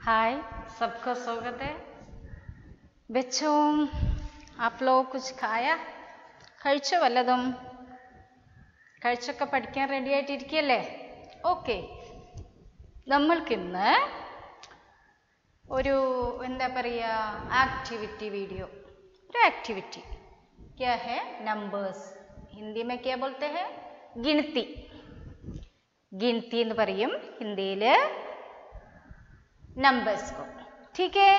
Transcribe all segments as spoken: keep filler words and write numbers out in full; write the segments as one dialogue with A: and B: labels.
A: हाय, सबका स्वागत है। बच्चों, आप लोग कुछ खाया? കഴിച്ചോ വല്ലതും? കഴിച്ചൊക്കെ പഠിക്കാൻ റെഡി ആയിട്ടിരിക്കുകയല്ലേ? ഓക്കെ, നമ്മൾക്കിന്ന് ഒരു എന്താ പറയുക ആക്ടിവിറ്റി വീഡിയോ, ഒരു ആക്ടിവിറ്റി क्या है? नंबर्स। हिंदी में क्या बोलते हैं? गिनती। गिनती എന്ന് പറയും ഹിന്ദിയിൽ नंबर्स को। ठीक है,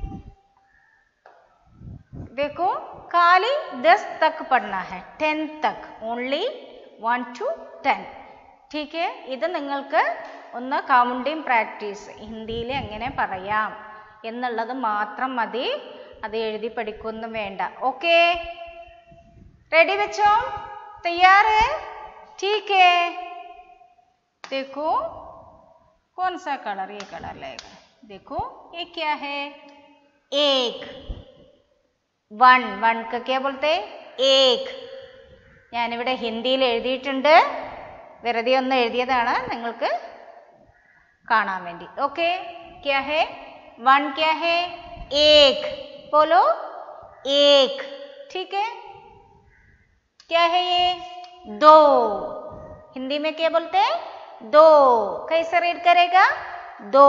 A: देखो खाली दस तक पढ़ना है, टेन तक, ओनली वन टू टेन। ठीक है, ഇത് നിങ്ങൾക്ക് ഒന്ന് കൗണ്ടിങ് പ്രാക്ടീസ്, ഹിന്ദിയിൽ എങ്ങനെ പറയാം എന്നുള്ളത് മാത്രം മതി, അത് എഴുതി പഠിക്കൊന്നും വേണ്ട. ഓക്കെ, रेडी बच्चों? तैयार है? ठीक है, देखो कौन सा कलर, ये कलर लेगा। देखो ये क्या है? एक। वन, वन का क्या बोलते? एक। ഞാനിവിടെ ഹിന്ദിയിൽ എഴുതിയിട്ടുണ്ട്, വെറുതെ ഒന്ന് എഴുതിയതാണ് നിങ്ങൾക്ക് കാണാൻ വേണ്ടി. ഓക്കെ, क्या है? वन क्या है? एक। बोलो एक। ठीक है, क्या है ये? दो। हिंदी में क्या बोलते हैं? दो। कैसे रीड करेगा? दो।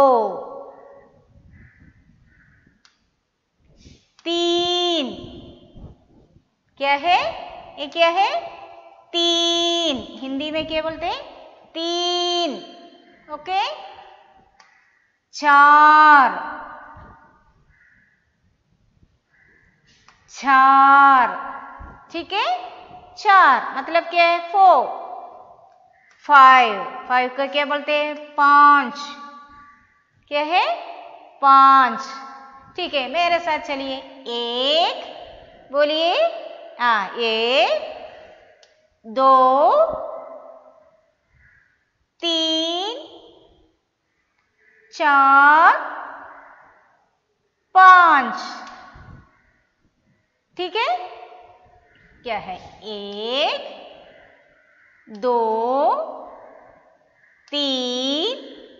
A: तीन। क्या है ये? क्या है? तीन। हिंदी में क्या बोलते हैं? तीन। ओके, चार। चार। ठीक है, चार मतलब क्या है? फोर। फाइव। फाइव का क्या बोलते हैं? पांच। क्या है? पांच। ठीक है, मेरे साथ चलिए। एक, बोलिए। हाँ, एक, दो, तीन, चार, पांच। ठीक है, क्या है? एक, दो, तीन,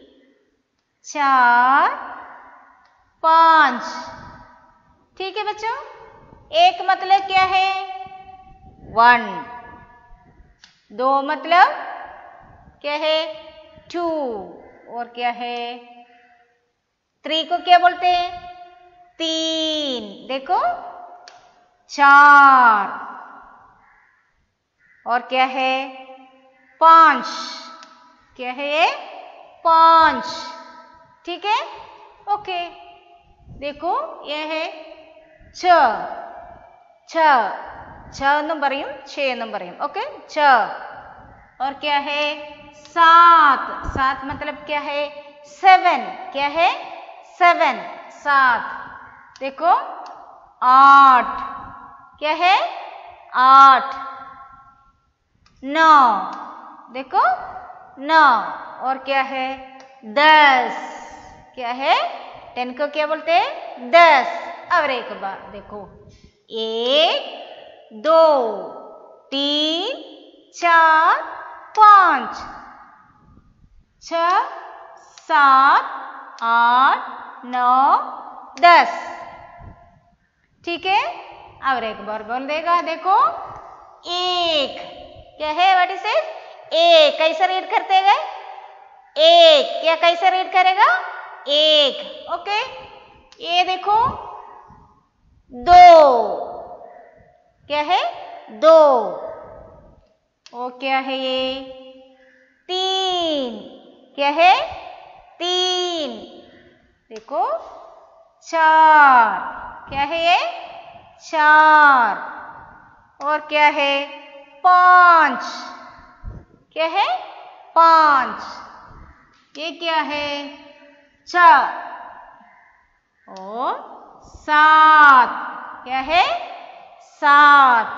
A: चार, पांच। ठीक है बच्चों, एक मतलब क्या है? वन। दो मतलब क्या है? टू। और क्या है? थ्री को क्या बोलते हैं? तीन। देखो, चार। और क्या है? पांच। क्या है ये? पांच। ठीक है, ओके। देखो ये है छ। छ, छ എന്നും പറയും, ഛ എന്നും പറയും. ओके, छ। और क्या है? सात। सात मतलब क्या है? सेवन। क्या है? सेवन, सात। देखो, आठ। क्या है? आठ। नौ। देखो, नौ। और क्या है? दस। क्या है? टेन को क्या बोलते हैं? दस। और एक बार देखो, एक, दो, तीन, चार, पांच, छह, सात, आठ, नौ, दस। ठीक है, और एक बार बोल देगा। देखो, एक। क्या है? What is it? एक। कैसे रीड करते गए? एक। क्या कैसे रीड करेगा? एक। ओके, ये देखो, दो। क्या है? दो। और क्या है ये? तीन। क्या है? तीन। देखो, चार। क्या है ये? चार। और क्या है? पांच। क्या है? पांच। ये क्या है? चार। और सात। क्या है? सात।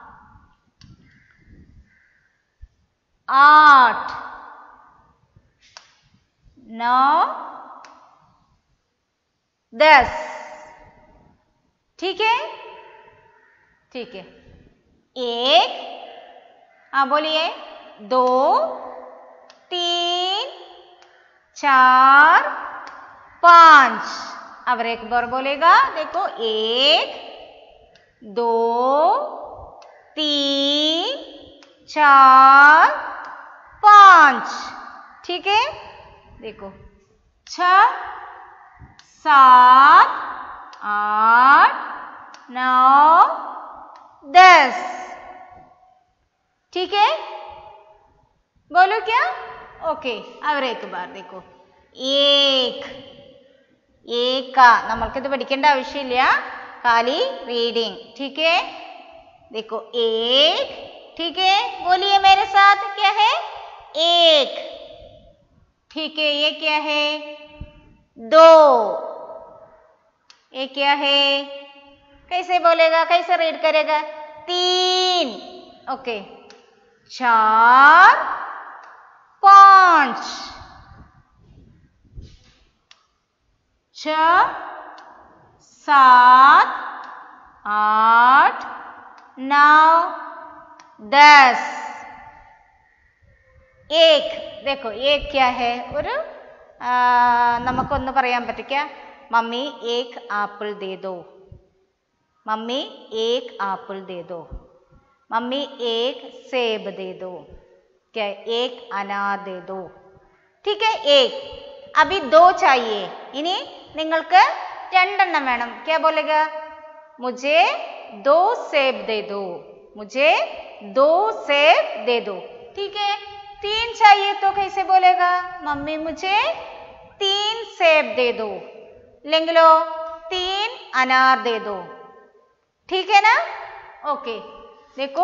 A: आठ, नौ, दस। ठीक है, ठीक है। एक, हाँ बोलिए। दो, तीन, चार, पांच। अब एक बार बोलेगा, देखो एक, दो, तीन, चार, पांच। ठीक है, देखो छह, सात, आठ, नौ, दस। ठीक है, बोलो क्या? ओके, अब एक बार देखो एक, ഏക നമ്മൾക്കിത് പഠിക്കേണ്ട ആവശ്യമില്ല, खाली रीडिंग। ठीक है, देखो एक, ठीक है, बोलिए मेरे साथ, क्या है? एक। ठीक है, ये क्या है? दो। ये क्या है? कैसे बोलेगा, कैसे रीड करेगा? तीन। ओके, चार, पांच, छह, सात, आठ, नौ, दस। एक, देखो एक क्या है? ഒരു നമുക്കൊന്ന് പറയാൻ പറ്റില്ല, मम्मी एक एप्पल दे दो, मम्मी एक एप्पल दे दो, मम्मी एक सेब दे दो, क्या एक अनार दे दो। ठीक है, एक। अभी दो चाहिए, इनी നിങ്ങൾക്ക് രണ്ടെണ്ണം വേണം, क्या बोलेगा? मुझे दो सेब दे दो, मुझे दो सेब दे दो। ठीक है, तीन चाहिए तो कैसे बोलेगा? मम्मी मुझे तीन सेब दे दो, लेंगलो तीन अनार दे दो। ठीक है ना? ओके, देखो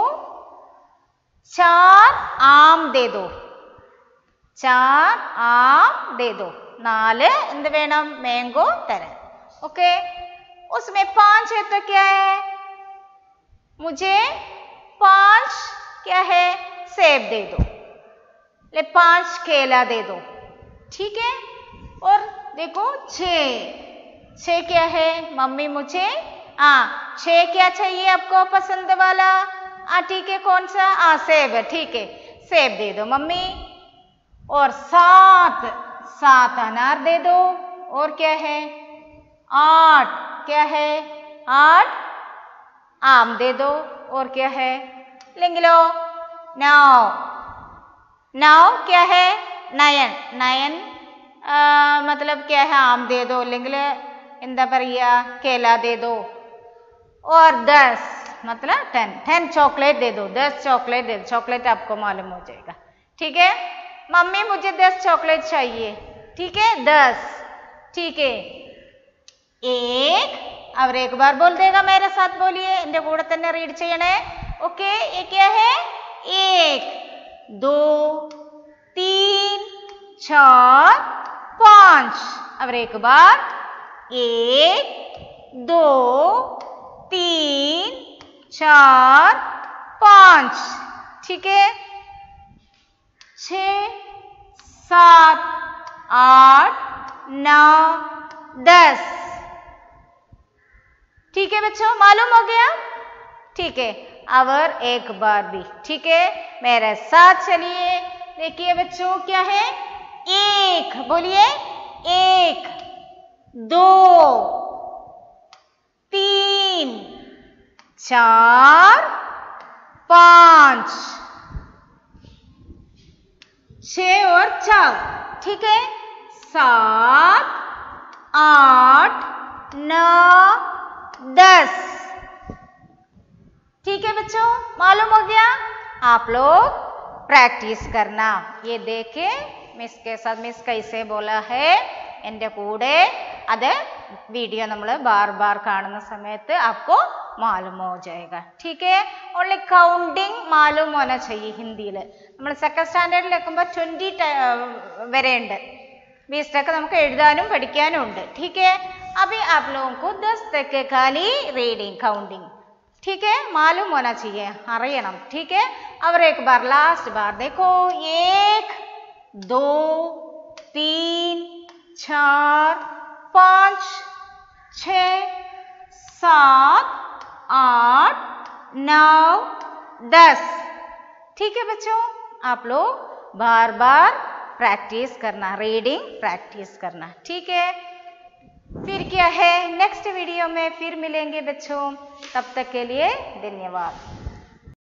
A: चार आम दे दो, चार आम दे दो, नाले എന്ത് വേണം? मैंगो തരാൻ। ओके, उसमें पांच है तो क्या है? मुझे पांच क्या है? सेब दे दो, ले पांच केला दे दो। ठीक है, और देखो छः, छः क्या है? मम्मी मुझे आ छः क्या चाहिए आपको पसंद वाला? आ ठीक है, कौन सा? आ सेब। ठीक है, सेब दे दो मम्मी। और सात, सात अनार दे दो। और क्या है? आठ, क्या है? आठ आम दे दो। और क्या है? लिख लो नौ, नौ क्या है? नयन, नयन आ, मतलब क्या है? आम दे दो, लिख ले इंदा परिया केला दे दो। और दस मतलब टेन, टेन चॉकलेट दे दो, दस चॉकलेट दे दो, चॉकलेट आपको मालूम हो जाएगा। ठीक है, मम्मी मुझे दस चॉकलेट चाहिए। ठीक है, दस। ठीक है, एक, और एक बार बोल देगा, मेरे साथ बोलिए, इनके കൂടെ തന്നെ रीड ചെയ്യണേ। ओके, ये क्या है? एक, दो, तीन, चार, पांच। और एक बार एक, दो, तीन, चार, पांच। ठीक है, छः, सात, आठ, नौ, दस। ठीक है बच्चों, मालूम हो गया? ठीक है, और एक बार भी। ठीक है, मेरे साथ चलिए, देखिए बच्चों क्या है? एक, बोलिए एक, दो, तीन, चार, पांच, छः और चार। ठीक है, सात, आठ, नौ, दस। ठीक है बच्चों, मालूम हो गया? आप लोग प्रैक्टिस करना। ये देखे मिस के साथ मिस कैसे बोला है എൻ്റെ കൂടെ അത് वीडियो നമ്മൾ बार बार കാണുന്ന സമയത്ത് आपको मालूम हो जाएगा। ठीक है, ओनली काउंटिंग मालूम होना चाहिए। हिंदीയിൽ നമ്മൾ സെക്കൻഡ് സ്റ്റാൻഡേർഡിൽ എത്തുമ്പോൾ ട്വൻറ്റി വരെ ഉണ്ട്, बीस तक നമുക്ക് എഴുതാനും പഠിക്കാനും ഉണ്ട്। ठीक है, अभी आप लोगों को दस तक खाली रीडिंग काउंटिंग ठीक है मालूम होना चाहिए, അറിയണം। ठीक है, और एक बार लास्ट बार देखो, एक, दो, तीन, चार, पाँच, छः, सात, आठ, नौ, दस। ठीक है बच्चों, आप लोग बार बार प्रैक्टिस करना, रीडिंग प्रैक्टिस करना। ठीक है, रिपीट किया है। नेक्स्ट वीडियो में फिर मिलेंगे बच्चों, तब तक के लिए धन्यवाद।